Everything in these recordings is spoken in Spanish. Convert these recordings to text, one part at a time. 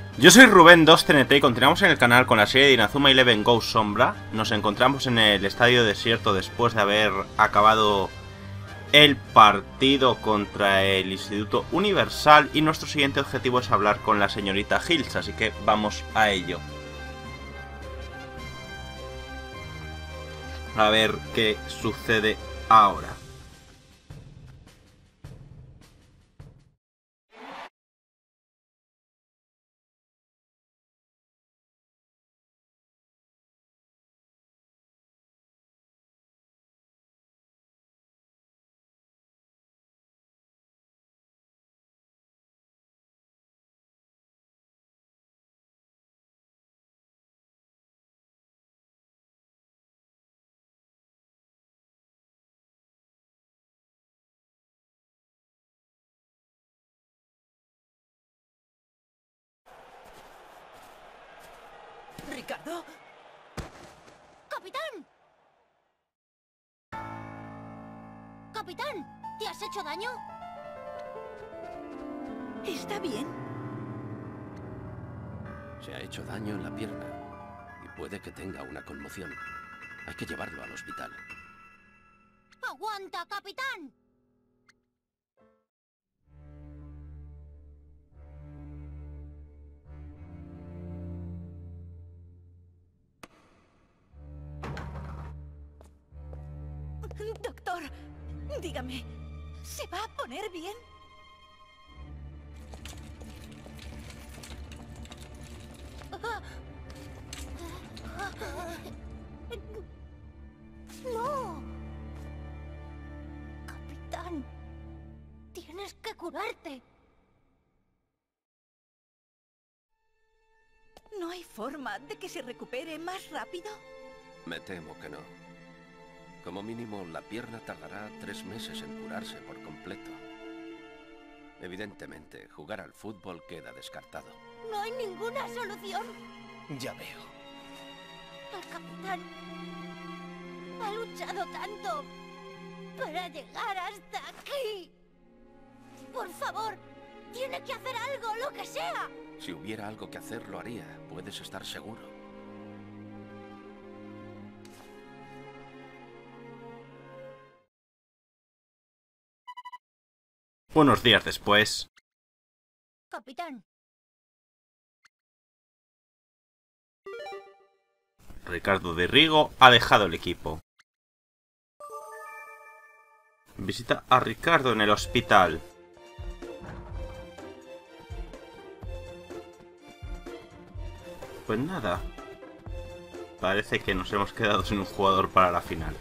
Yo soy Rubén2TNT y continuamos en el canal con la serie de Inazuma Eleven Go Sombra. Nos encontramos en el estadio desierto después de haber acabado el partido contra el Instituto Universal y nuestro siguiente objetivo es hablar con la señorita Hills, así que vamos a ello. A ver qué sucede ahora. ¿Ricardo? ¡Capitán! ¡Capitán! ¿Te has hecho daño? ¿Está bien? Se ha hecho daño en la pierna y puede que tenga una conmoción. Hay que llevarlo al hospital. ¡Aguanta, capitán! Doctor, dígame, ¿se va a poner bien? ¡No! Capitán, tienes que curarte. ¿No hay forma de que se recupere más rápido? Me temo que no. Como mínimo, la pierna tardará 3 meses en curarse por completo. Evidentemente, jugar al fútbol queda descartado. No hay ninguna solución. Ya veo. El capitán ha luchado tanto para llegar hasta aquí. Por favor, tiene que hacer algo, lo que sea. Si hubiera algo que hacer, lo haría. Puedes estar seguro. Unos días después... Capitán, Ricardo de Rigo ha dejado el equipo. Visita a Ricardo en el hospital. Pues nada. Parece que nos hemos quedado sin un jugador para la final.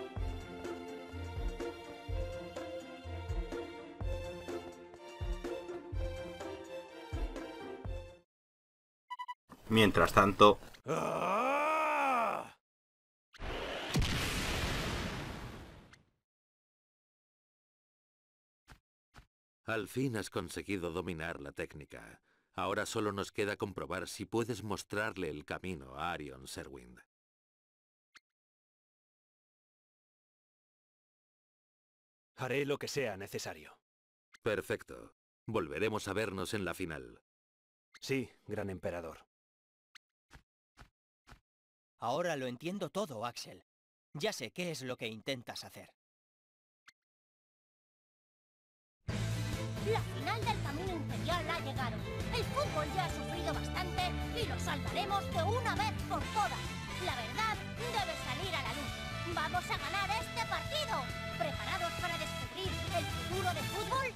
Mientras tanto... Al fin has conseguido dominar la técnica. Ahora solo nos queda comprobar si puedes mostrarle el camino a Arion Serwind. Haré lo que sea necesario. Perfecto. Volveremos a vernos en la final. Sí, gran emperador. Ahora lo entiendo todo, Axel. Ya sé qué es lo que intentas hacer. la final del camino imperial ha llegado. El fútbol ya ha sufrido bastante y lo salvaremos de una vez por todas. La verdad debe salir a la luz. ¡Vamos a ganar este partido! ¿Preparados para descubrir el futuro del fútbol?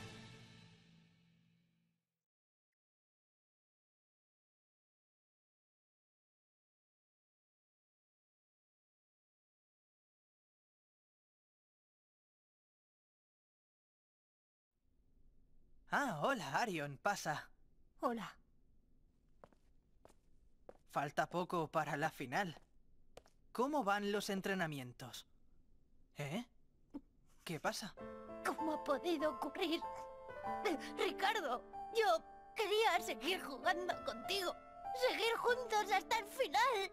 Ah, hola, Arion, pasa. Hola. Falta poco para la final. ¿Cómo van los entrenamientos? ¿Eh? ¿Qué pasa? ¿Cómo ha podido ocurrir? Ricardo, yo quería seguir jugando contigo. Seguir juntos hasta el final.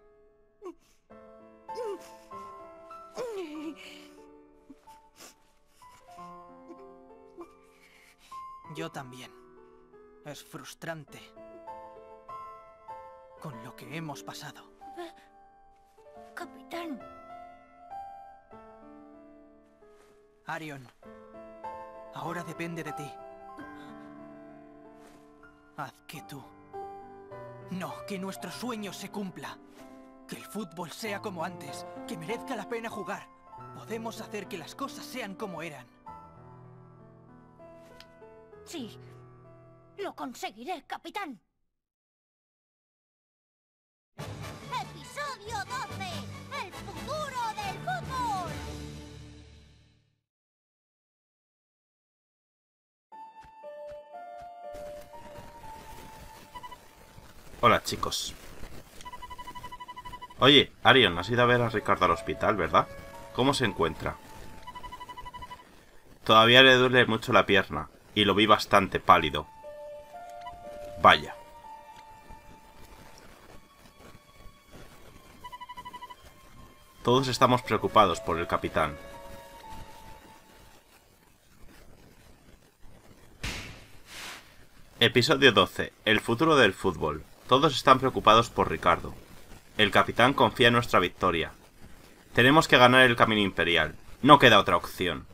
Yo también. Es frustrante. con lo que hemos pasado. Capitán. Arion, ahora depende de ti. Haz que tú... No, que nuestro sueño se cumpla. Que el fútbol sea como antes, que merezca la pena jugar. Podemos hacer que las cosas sean como eran. Sí, lo conseguiré, capitán. Episodio 12. El futuro del fútbol. Hola, chicos. Oye, Arion, has ido a ver a Ricardo al hospital, ¿verdad? ¿Cómo se encuentra? Todavía le duele mucho la pierna, y lo vi bastante pálido. Vaya. Todos estamos preocupados por el capitán. Episodio 12. El futuro del fútbol. Todos están preocupados por Ricardo. El capitán confía en nuestra victoria. Tenemos que ganar el camino imperial. No queda otra opción.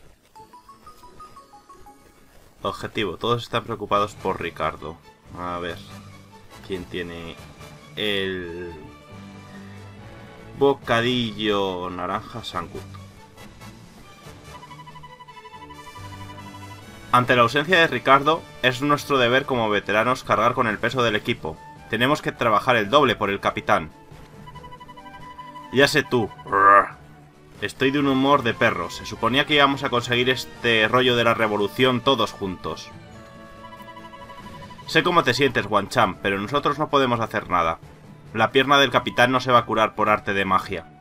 Objetivo. Todos están preocupados por Ricardo. A ver. ¿Quién tiene el bocadillo naranja Sangut? Ante la ausencia de Ricardo, es nuestro deber como veteranos cargar con el peso del equipo. Tenemos que trabajar el doble por el capitán. Ya sé tú. Estoy de un humor de perro. Se suponía que íbamos a conseguir este rollo de la revolución todos juntos. Sé cómo te sientes, Wan-Chan, pero nosotros no podemos hacer nada. La pierna del capitán no se va a curar por arte de magia.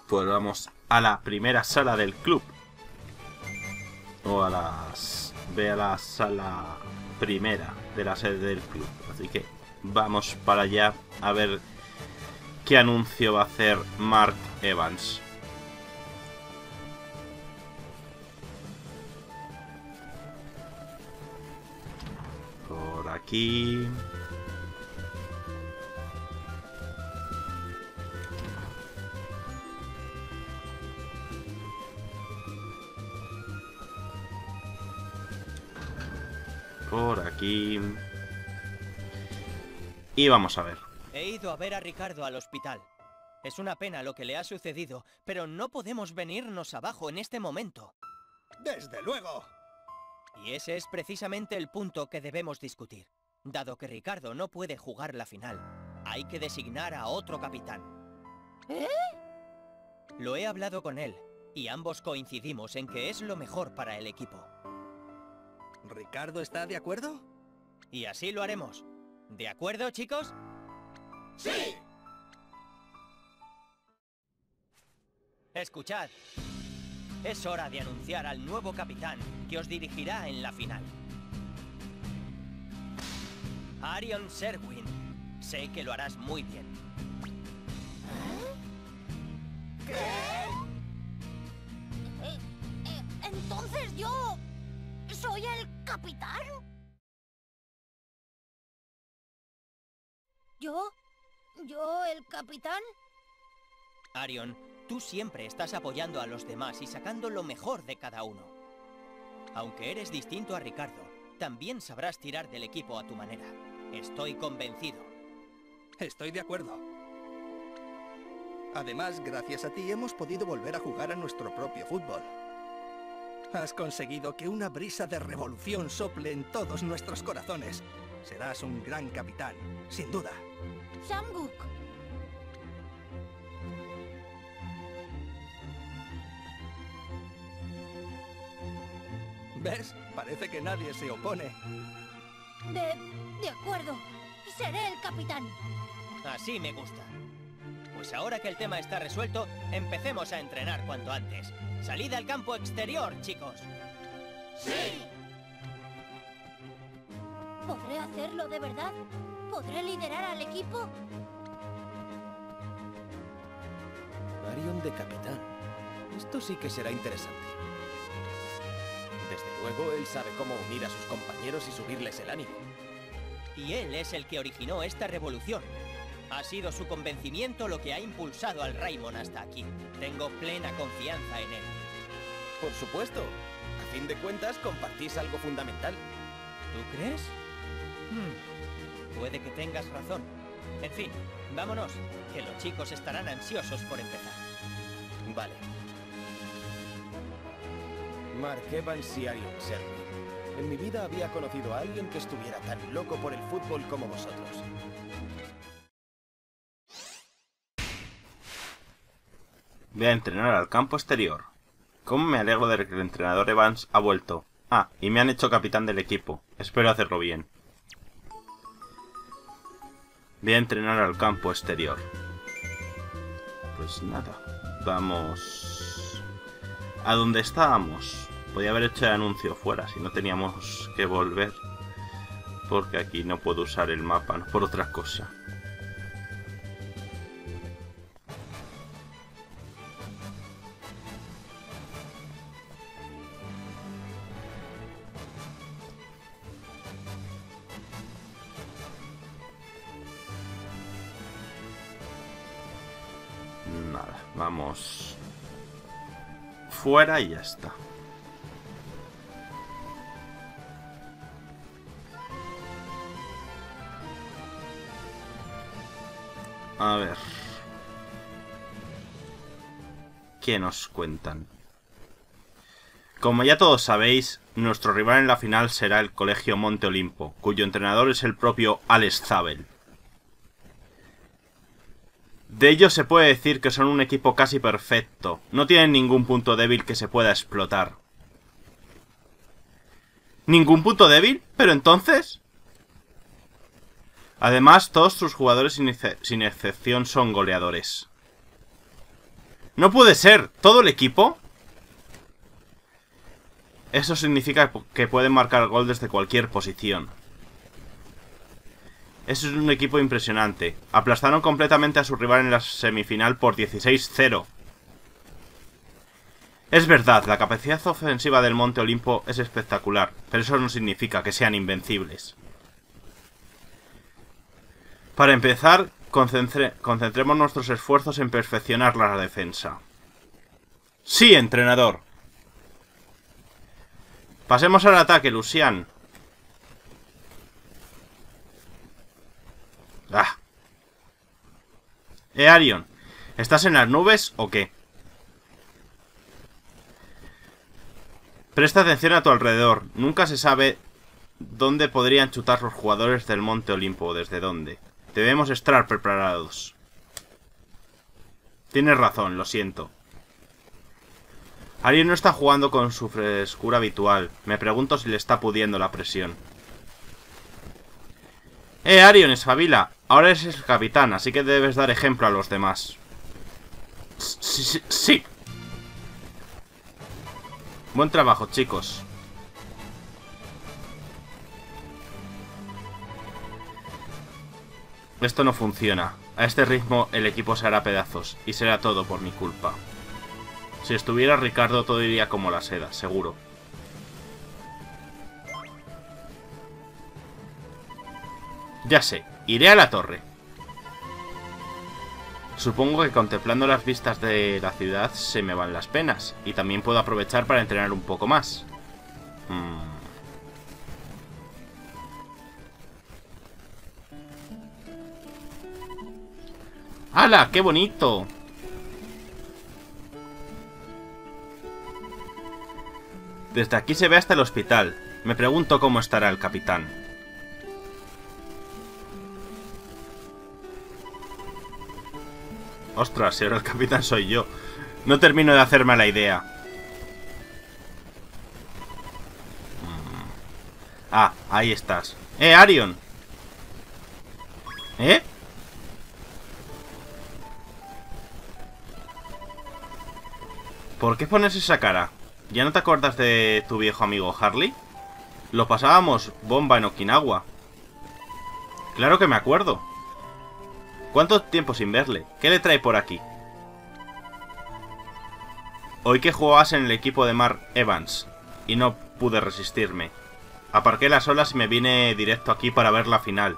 Pues vamos a la primera sala del club. O a las... Ve a la sala primera de la sede del club. Así que vamos para allá a ver qué anuncio va a hacer Mark Evans. Por aquí... Por aquí... Y vamos a ver. He ido a ver a Ricardo al hospital. Es una pena lo que le ha sucedido, pero no podemos venirnos abajo en este momento. ¡Desde luego! Y ese es precisamente el punto que debemos discutir. Dado que Ricardo no puede jugar la final, hay que designar a otro capitán. ¿Eh? Lo he hablado con él, y ambos coincidimos en que es lo mejor para el equipo. ¿Ricardo está de acuerdo? Y así lo haremos. ¿De acuerdo, chicos? ¡Sí! Escuchad. Es hora de anunciar al nuevo capitán que os dirigirá en la final. Arion Serwin. Sé que lo harás muy bien. Entonces yo... ¿soy el capitán? ¿Yo el capitán? Arion, tú siempre estás apoyando a los demás y sacando lo mejor de cada uno. Aunque eres distinto a Ricardo, también sabrás tirar del equipo a tu manera. Estoy convencido. Estoy de acuerdo. Además, gracias a ti hemos podido volver a jugar a nuestro propio fútbol. Has conseguido que una brisa de revolución sople en todos nuestros corazones. Serás un gran capitán, sin duda. Samguk. ¿Ves? Parece que nadie se opone. De acuerdo. Seré el capitán. Así me gusta. Pues ahora que el tema está resuelto, empecemos a entrenar cuanto antes. ¡Salid al campo exterior, chicos! ¡Sí! ¿Podré hacerlo de verdad? ¿Podré liderar al equipo? Arion de capitán. Esto sí que será interesante. Desde luego, él sabe cómo unir a sus compañeros y subirles el ánimo. Y él es el que originó esta revolución. Ha sido su convencimiento lo que ha impulsado al Raimon hasta aquí. Tengo plena confianza en él. Por supuesto. A fin de cuentas, compartís algo fundamental. ¿Tú crees? Puede que tengas razón. En fin, vámonos, que los chicos estarán ansiosos por empezar. Vale. Mark Evans y Arion Serwin. En mi vida había conocido a alguien que estuviera tan loco por el fútbol como vosotros. Voy a entrenar al campo exterior. ¿Cómo me alegro de que el entrenador Evans ha vuelto? Ah, y me han hecho capitán del equipo. Espero hacerlo bien. Voy a entrenar al campo exterior. Pues nada. Vamos... a donde estábamos. Podía haber hecho el anuncio fuera si no teníamos que volver. Porque aquí no puedo usar el mapa, no por otra cosa. Nada, vamos fuera y ya está. A ver. ¿Qué nos cuentan? Como ya todos sabéis, nuestro rival en la final será el Colegio Monte Olimpo, cuyo entrenador es el propio Alex Zabel. De ellos se puede decir que son un equipo casi perfecto. No tienen ningún punto débil que se pueda explotar. ¿Ningún punto débil? ¿Pero entonces? Además, todos sus jugadores sin excepción son goleadores. ¡No puede ser! ¿Todo el equipo? Eso significa que pueden marcar gol desde cualquier posición. Eso es un equipo impresionante. Aplastaron completamente a su rival en la semifinal por 16-0. Es verdad, la capacidad ofensiva del Monte Olimpo es espectacular, pero eso no significa que sean invencibles. Para empezar, concentremos nuestros esfuerzos en perfeccionar la defensa. ¡Sí, entrenador! Pasemos al ataque, Lucian. ¡Ah! Arion, ¿estás en las nubes o qué? Presta atención a tu alrededor. Nunca se sabe dónde podrían chutar los jugadores del Monte Olimpo o desde dónde. Debemos estar preparados. Tienes razón, lo siento. Arion no está jugando con su frescura habitual. Me pregunto si le está pudiendo la presión. Arion, espabila. Ahora eres el capitán, así que debes dar ejemplo a los demás. Sí. Buen trabajo, chicos. Esto no funciona. A este ritmo el equipo se hará pedazos, y será todo por mi culpa. Si estuviera Ricardo todo iría como la seda, seguro. Ya sé, iré a la torre. Supongo que contemplando las vistas de la ciudad se me van las penas. Y también puedo aprovechar para entrenar un poco más. ¡Hala! ¡Qué bonito! Desde aquí se ve hasta el hospital. Me pregunto cómo estará el capitán. Ostras, si ahora el capitán soy yo. No termino de hacerme la idea. Ah, ahí estás. Arion. ¿Por qué pones esa cara? ¿Ya no te acuerdas de tu viejo amigo Harley? Lo pasábamos bomba en Okinawa. Claro que me acuerdo. ¿Cuánto tiempo sin verle? ¿Qué le trae por aquí? Oí que jugabas en el equipo de Mark Evans y no pude resistirme. Aparqué las olas y me vine directo aquí para ver la final.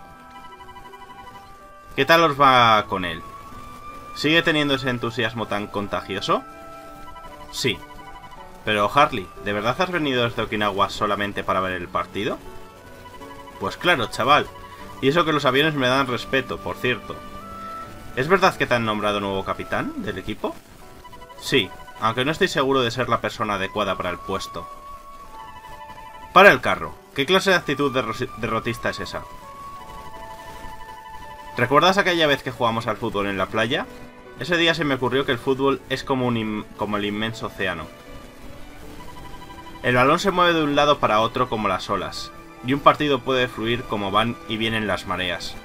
¿Qué tal os va con él? ¿Sigue teniendo ese entusiasmo tan contagioso? Sí. Pero Harley, ¿de verdad has venido desde Okinawa solamente para ver el partido? Pues claro, chaval. Y eso que los aviones me dan respeto, por cierto. ¿Es verdad que te han nombrado nuevo capitán del equipo? Sí, aunque no estoy seguro de ser la persona adecuada para el puesto. Para el carro. ¿Qué clase de actitud derrotista es esa? ¿Recuerdas aquella vez que jugamos al fútbol en la playa? Ese día se me ocurrió que el fútbol es como el inmenso océano. El balón se mueve de un lado para otro como las olas. Y un partido puede fluir como van y vienen las mareas.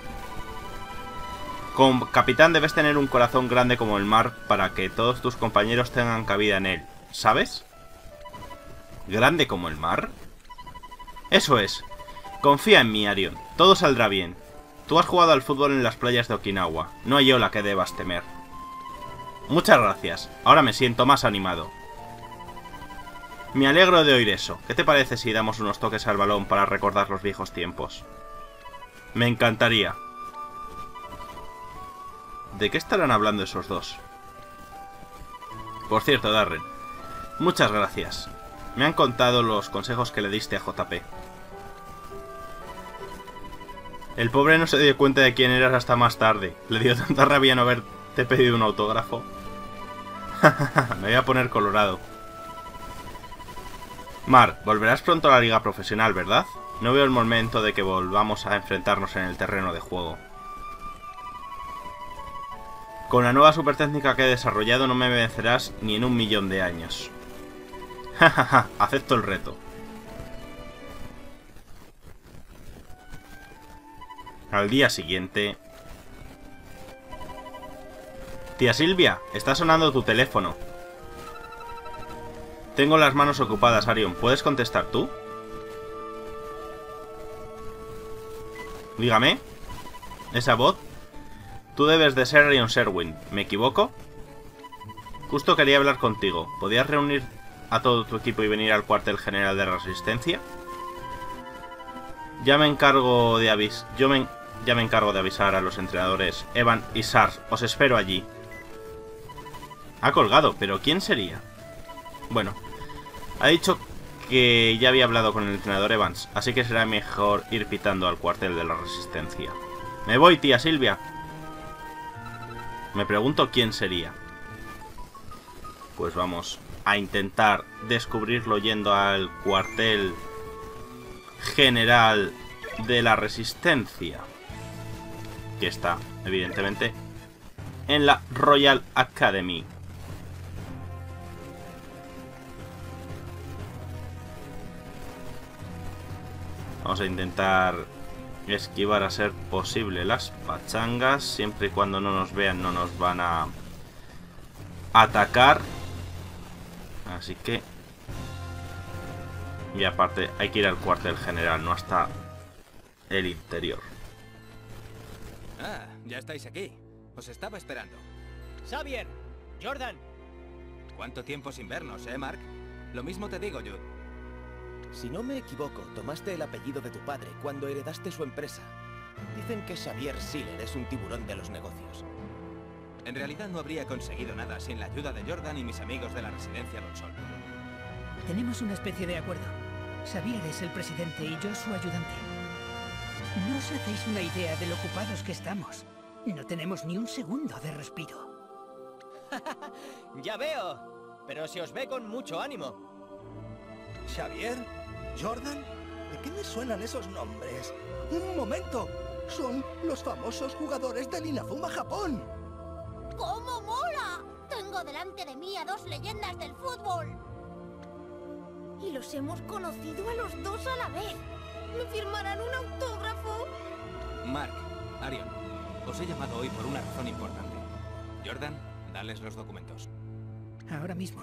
Como capitán debes tener un corazón grande como el mar para que todos tus compañeros tengan cabida en él, ¿sabes? ¿Grande como el mar? Eso es. Confía en mí, Arion. Todo saldrá bien. Tú has jugado al fútbol en las playas de Okinawa. No hay ola que debas temer. Muchas gracias. Ahora me siento más animado. Me alegro de oír eso. ¿Qué te parece si damos unos toques al balón para recordar los viejos tiempos? Me encantaría. ¿De qué estarán hablando esos dos? Por cierto, Darren, muchas gracias. Me han contado los consejos que le diste a JP. El pobre no se dio cuenta de quién eras hasta más tarde. Le dio tanta rabia no haberte pedido un autógrafo. Me voy a poner colorado. Mar, volverás pronto a la liga profesional, ¿verdad? No veo el momento de que volvamos a enfrentarnos en el terreno de juego. Con la nueva super técnica que he desarrollado no me vencerás ni en 1.000.000 de años. Jajaja, acepto el reto. Al día siguiente... Tía Silvia, está sonando tu teléfono. Tengo las manos ocupadas, Arion. ¿Puedes contestar tú? Dígame. ¿Esa voz? Tú debes de ser Arion Sherwin. ¿Me equivoco? Justo quería hablar contigo. ¿Podías reunir a todo tu equipo y venir al cuartel general de Resistencia? Ya me encargo de avisar a los entrenadores Evan y Sars. Os espero allí. Ha colgado, pero ¿quién sería? Bueno, ha dicho que ya había hablado con el entrenador Evans, así que será mejor ir pitando al cuartel de la Resistencia. Me voy, tía Silvia. Me pregunto quién sería. Pues vamos a intentar descubrirlo yendo al cuartel general de la Resistencia, que está, evidentemente, en la Royal Academy. Vamos a intentar esquivar a ser posible las pachangas. Siempre y cuando no nos vean no nos van a atacar. Así que... Y aparte hay que ir al cuartel general, no hasta el interior. Ah, ya estáis aquí. Os estaba esperando. Xavier, Jordan. ¿Cuánto tiempo sin vernos, Mark? Lo mismo te digo, Jude. Si no me equivoco, tomaste el apellido de tu padre cuando heredaste su empresa. Dicen que Xavier Siller es un tiburón de los negocios. En realidad no habría conseguido nada sin la ayuda de Jordan y mis amigos de la residencia Don Sol. Tenemos una especie de acuerdo. Xavier es el presidente y yo su ayudante. No os hacéis una idea de lo ocupados que estamos. No tenemos ni un segundo de respiro. Ya veo, pero se os ve con mucho ánimo. ¿Xavier? ¿Jordan? ¿De qué me suenan esos nombres? ¡Un momento! Son los famosos jugadores del Inazuma Japón. ¡Cómo mola! Tengo delante de mí a dos leyendas del fútbol. Y los hemos conocido a los dos a la vez. ¿Me firmarán un autógrafo? Mark, Arion, os he llamado hoy por una razón importante. Jordan, dales los documentos. Ahora mismo.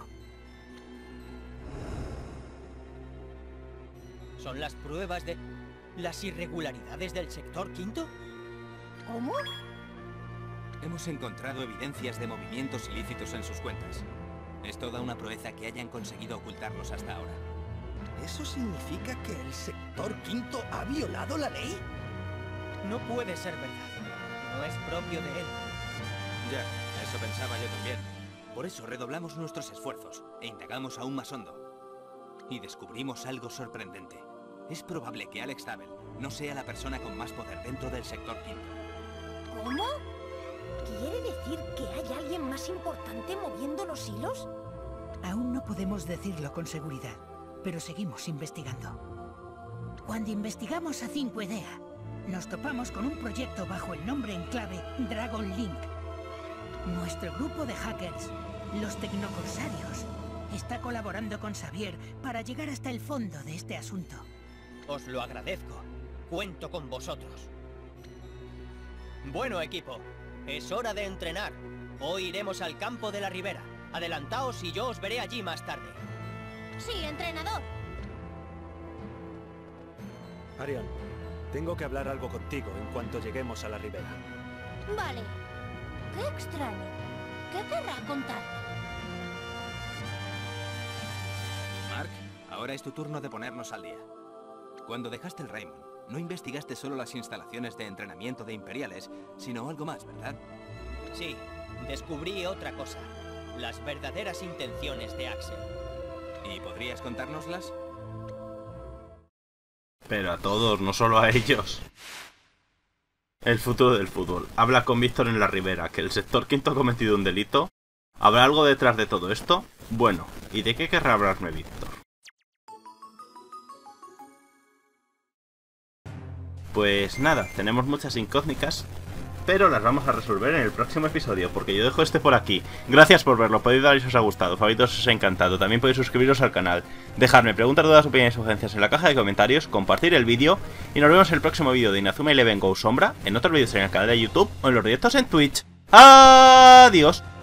¿Son las pruebas de las irregularidades del sector quinto? ¿Cómo? Hemos encontrado evidencias de movimientos ilícitos en sus cuentas. Es toda una proeza que hayan conseguido ocultarlos hasta ahora. ¿Eso significa que el sector quinto ha violado la ley? No puede ser verdad. No es propio de él. Ya, eso pensaba yo también. Por eso redoblamos nuestros esfuerzos e indagamos aún más hondo. Y descubrimos algo sorprendente. Es probable que Alex Zabel no sea la persona con más poder dentro del sector quinto. ¿Cómo? ¿Quiere decir que hay alguien más importante moviendo los hilos? Aún no podemos decirlo con seguridad, pero seguimos investigando. Cuando investigamos a 5idea, nos topamos con un proyecto bajo el nombre en clave Dragon Link. Nuestro grupo de hackers, los Tecnocorsarios, está colaborando con Xavier para llegar hasta el fondo de este asunto. Os lo agradezco. Cuento con vosotros. Bueno, equipo, es hora de entrenar. Hoy iremos al campo de la Ribera. Adelantaos y yo os veré allí más tarde. Sí, entrenador. Arion, tengo que hablar algo contigo en cuanto lleguemos a la Ribera. Vale. Qué extraño. ¿Qué querrá contar? Mark, ahora es tu turno de ponernos al día. Cuando dejaste el Raymond, no investigaste solo las instalaciones de entrenamiento de Imperiales, sino algo más, ¿verdad? Sí, descubrí otra cosa. Las verdaderas intenciones de Axel. ¿Y podrías contárnoslas? Pero a todos, no solo a ellos. El futuro del fútbol. Habla con Víctor en la Ribera, que el sector quinto ha cometido un delito. ¿Habrá algo detrás de todo esto? Bueno, ¿y de qué querrá hablarme Víctor? Pues nada, tenemos muchas incógnitas, pero las vamos a resolver en el próximo episodio, porque yo dejo este por aquí. Gracias por verlo, podéis dar si os ha gustado, favoritos si os ha encantado, también podéis suscribiros al canal, dejarme preguntas, dudas, opiniones y sugerencias en la caja de comentarios, compartir el vídeo, y nos vemos en el próximo vídeo de Inazuma Eleven Go Sombra, en otros vídeos en el canal de YouTube o en los directos en Twitch. Adiós.